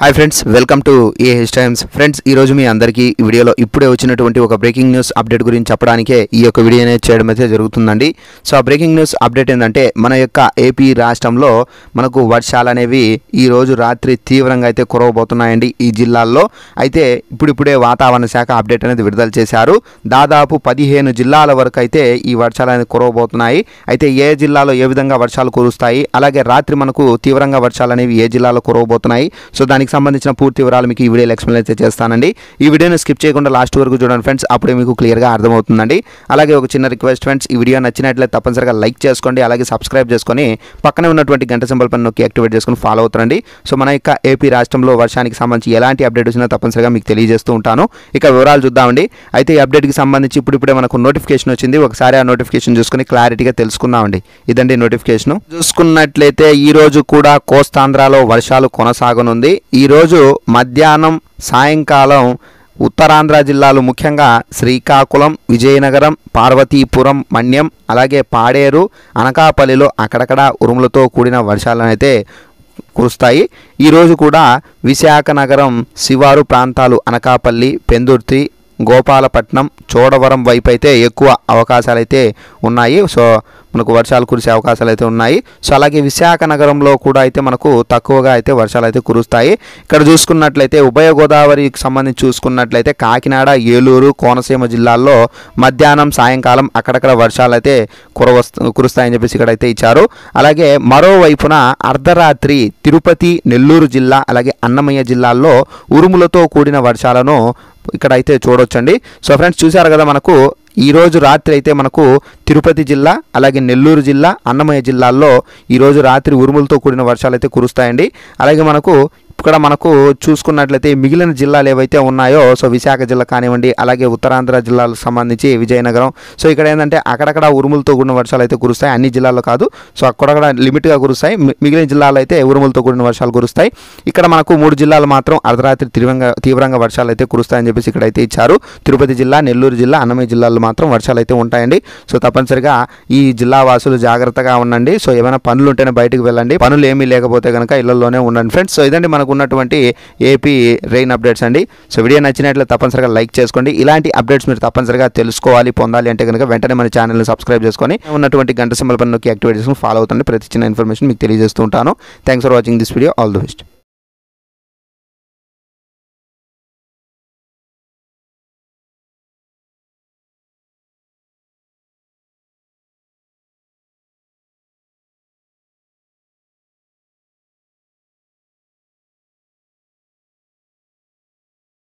Hi friends, welcome to AH Times. Friends, ఈరోజు మీ అందరికీ ఈ వీడియోలో ఇప్పుడే వచ్చినటువంటి ఒక బ్రేకింగ్ న్యూస్ అప్డేట్ గురించి చెప్పడానికే ఈ యొక్క వీడియో అనేది చేయడం అయితే జరుగుతుందండి. సో ఆ బ్రేకింగ్ న్యూస్ అప్డేట్ ఏంటంటే, మన యొక్క ఏపీ రాష్ట్రంలో మనకు వర్షాలు అనేవి ఈరోజు రాత్రి తీవ్రంగా అయితే కురవబోతున్నాయండి ఈ జిల్లాల్లో. అయితే ఇప్పుడిప్పుడే వాతావరణ శాఖ అప్డేట్ అనేది విడుదల చేశారు. దాదాపు 15 జిల్లాల వరకు అయితే ఈ వర్షాలు అనేది కురవబోతున్నాయి. అయితే ఏ జిల్లాలో ఏ విధంగా వర్షాలు కురుస్తాయి, అలాగే రాత్రి మనకు తీవ్రంగా వర్షాలు అనేవి ఏ జిల్లాలో కురవబోతున్నాయి, సో దానికి సంబంధించిన పూర్తి వివరాలు మీకు ఈ వీడియోలో ఎక్స్ప్లెయిన్ అయితే చేస్తానండి. ఈ వీడియోని స్కిప్ చేయకుండా లాస్ట్ వరకు చూడండి ఫ్రెండ్స్, అప్పుడే మీకు క్లియర్గా అర్థమవుతుందండి. అలాగే ఒక చిన్న రిక్వెస్ట్ ఫ్రెండ్స్, ఈ వీడియో నచ్చినట్లయితే తప్పనిసరిగా లైక్ చేసుకోండి, అలాగే సబ్స్క్రైబ్ చేసుకొని పక్కనే ఉన్నటువంటి గంట సింబల్ పైన నొక్కి యాక్టివేట్ చేసుకొని ఫాలో అవుతారండి. సో మన యొక్క ఏపీ రాష్ట్రంలో వర్షానికి సంబంధించి ఎలాంటి అప్డేట్ వచ్చినా తప్పనిసరిగా మీకు తెలియజేస్తూ ఉంటాను. ఇక వివరాలు చూద్దామండి. అయితే ఈ అప్డేట్కి సంబంధించి ఇప్పుడే మనకు నోటిఫికేషన్ వచ్చింది. ఒకసారి ఆ నోటిఫికేషన్ చూసుకొని క్లారిటీగా తెలుసుకుందామండి. ఇదండి నోటిఫికేషన్. చూసుకున్నట్లయితే ఈ రోజు కూడా కోస్తాంధ్రలో వర్షాలు కొనసాగనుంది. ఈ రోజు మధ్యాహ్నం సాయంకాలం ఉత్తరాంధ్ర జిల్లాలు ముఖ్యంగా శ్రీకాకుళం, విజయనగరం, పార్వతీపురం, మన్యం, అలాగే పాడేరు, అనకాపల్లిలో అక్కడక్కడ ఉరుములతో కూడిన వర్షాలనైతే కురుస్తాయి. ఈరోజు కూడా విశాఖ నగరం శివారు ప్రాంతాలు అనకాపల్లి, పెందుర్తి, గోపాలపట్నం, చోడవరం వైపు అయితే ఎక్కువ అవకాశాలు అయితే ఉన్నాయి. సో మనకు వర్షాలు కురిసే అవకాశాలు అయితే ఉన్నాయి. సో అలాగే విశాఖ నగరంలో కూడా అయితే మనకు తక్కువగా అయితే వర్షాలు అయితే కురుస్తాయి. ఇక్కడ చూసుకున్నట్లయితే ఉభయ గోదావరికి సంబంధించి చూసుకున్నట్లయితే కాకినాడ, ఏలూరు, కోనసీమ జిల్లాల్లో మధ్యాహ్నం సాయంకాలం అక్కడక్కడ వర్షాలు అయితే కురుస్తాయని చెప్పేసి ఇక్కడైతే ఇచ్చారు. అలాగే మరోవైపున అర్ధరాత్రి తిరుపతి, నెల్లూరు జిల్లా, అలాగే అన్నమయ్య జిల్లాల్లో ఉరుములతో కూడిన వర్షాలను ఇక్కడైతే చూడొచ్చండి. సో ఫ్రెండ్స్, చూశారు కదా, మనకు ఈరోజు రాత్రి అయితే మనకు తిరుపతి జిల్లా, అలాగే నెల్లూరు జిల్లా, అన్నమయ్య జిల్లాల్లో ఈరోజు రాత్రి ఉరుములతో కూడిన వర్షాలు అయితే కురుస్తాయండి. అలాగే ఇక్కడ మనకు చూసుకున్నట్లయితే మిగిలిన జిల్లాలు ఏవైతే ఉన్నాయో, సో విశాఖ జిల్లా కానివ్వండి, అలాగే ఉత్తరాంధ్ర జిల్లాలకు సంబంధించి విజయనగరం, సో ఇక్కడ ఏంటంటే అక్కడక్కడ ఉరుములతో కూడిన వర్షాలు అయితే కురుస్తాయి. అన్ని జిల్లాల్లో కాదు, సో అక్కడక్కడ లిమిట్గా కురుస్తాయి. మిగిలిన జిల్లాలో అయితే ఉరుములతో కూడిన వర్షాలు కురుస్తాయి. ఇక్కడ మనకు 3 జిల్లాలు మాత్రం అర్ధరాత్రి తీవ్రంగా వర్షాలు అయితే కురుస్తాయని చెప్పేసి ఇక్కడైతే ఇచ్చారు. తిరుపతి జిల్లా, నెల్లూరు జిల్లా, అన్నమయ్య జిల్లాలో మాత్రం వర్షాలు అయితే ఉంటాయండి. సో తప్పనిసరిగా ఈ జిల్లా వాసులు జాగ్రత్తగా ఉండండి. సో ఏమైనా పనులు ఉంటేనే బయటకు వెళ్ళండి, పనులు ఏమీ లేకపోతే కనుక ఇళ్లలోనే ఉండండి ఫ్రెండ్స్. సో ఇదండి మనకు ఉన్నటువంటి ఏపీ రెయిన్ అప్డేట్స్ అండి. సో వీడియో నచ్చినట్లయితే తప్పనిసరిగా లైక్ చేసుకోండి. ఇలాంటి అప్డేట్స్ మీరు తప్పనిసరిగా తెలుసుకోవాలి, పొందాలి అంటే కనుక వెంటనే మన ఛానల్ని సబ్స్క్రైబ్ చేసుకొని ఉన్నటువంటి గంట సింబల్ పైన నొక్కి యాక్టివేట్ చేసుకొని ఫాలో అవుతుంది. ప్రతి చిన్న ఇన్ఫర్మేషన్ మీకు తెలియజేస్తూ ఉంటాను. Thanks for watching this video. All the best.